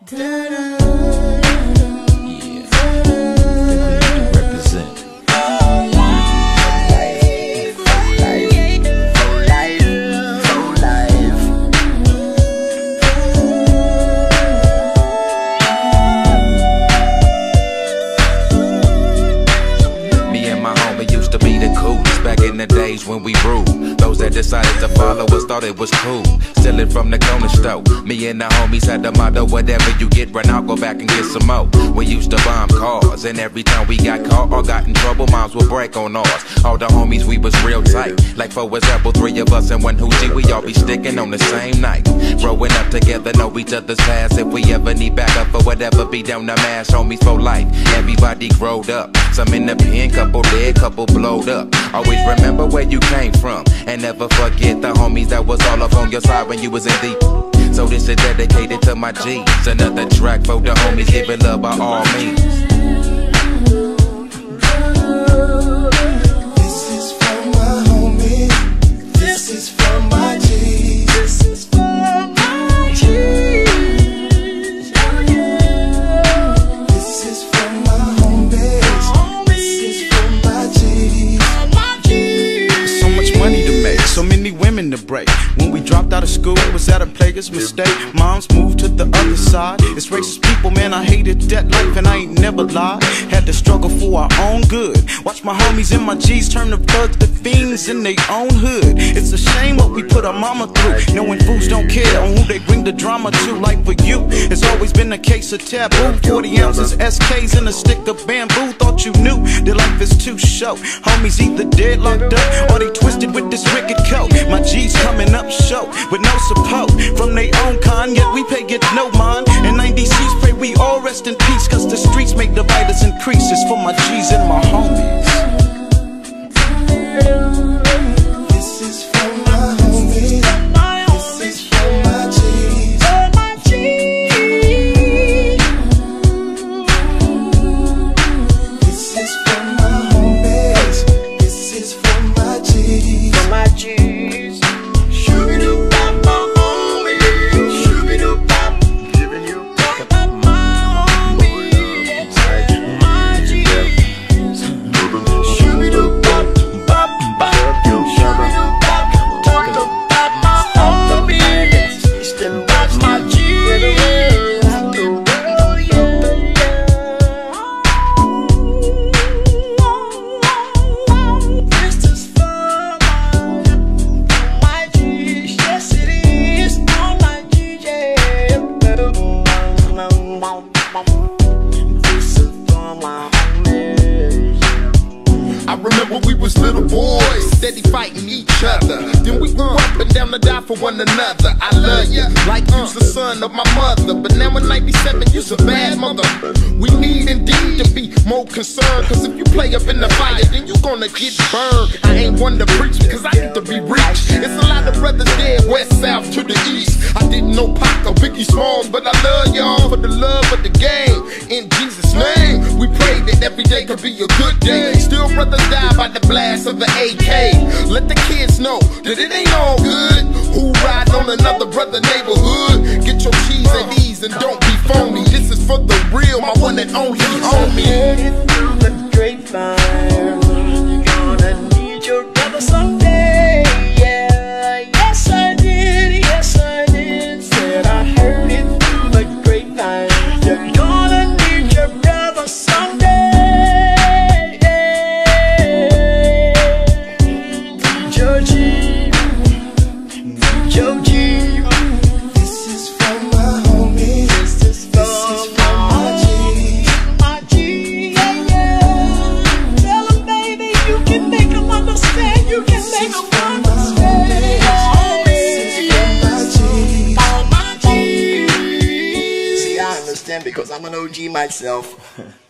When we ruled, those that decided to follow us thought it was cool. Stealing from the corner store. Me and the homies had the motto, whatever you get, run out, go back and get some more. We used to bomb cars, and every time we got caught or got in trouble, moms would break on ours. All the homies, we was real tight. Like for example, 3 of us and 1 hoochie, we all be sticking on the same night. Growing up together, know each other's past. If we ever need backup or whatever, be down the mash, homies for life. Everybody growed up. Some in the pen, couple dead, couple blowed up. Always remember where you came from, and never forget the homies that was all up on your side when you was in deep. So this is dedicated to my G's. Another track for the homies, giving love by all means. This is for my homies. This is for my G's. This is for my G's. Oh yeah. This is for my homies. This is for my G's. So much money to make, so many women to break. When we dropped out of school, was that a player's mistake? Moms moved to the other side. It's racist people, man, I hated that life and I ain't never lied. Had to struggle for our own good. Watch my homies and my G's turn to thugs to fiends in their own hood. It's a shame what we put our mama through, knowing fools don't care on who they bring the drama to. Like for you, it's always been a case of taboo. 40 ounces, SKs and a stick of bamboo. Thought you knew that life is too short. Homies either dead, locked up, or they twisted with this wicked coat. My G's coming up short with no support from their own kind, yet we pay get no mind. And 90Cs pray we all rest in peace, cause the streets make the violence increase. It's for my G's and my homies. This is for my homies. This is for my G's. This is for my homies. This is for my G's. For my G's. I remember we was little boys, steady fighting each other. Then we grew up and down to die for one another. I love you, like you's the son of my mother. But now in 97, you's a bad mother. We need indeed to be more concerned, cause if you play up in the fire, then you gonna get burned. I ain't one to preach because I need to be reached. It's a lot of brothers dead, west, south, to the east. I didn't know Pac or Biggie Smalls, but I love y'all for the love of the game. In Jesus' name, we pray that every day could be a good day. Still brothers die by the blast of the AK. Let the kids know that it ain't all good. Who riding on another brother neighborhood? Get your G's at ease and don't be phony. This is for the real, my one and only homie. Through the grapevine, gonna need your brother someday. Yeah, yes I did, yes I did. Said I heard it through the grapevine. You're gonna need your brother someday. Joji, Joji. This is for my homies. This is for my G. My G, yeah, yeah. Tell them, baby, you can make them understand. You can make them understand. This is for my G. See, I understand because I'm an OG myself.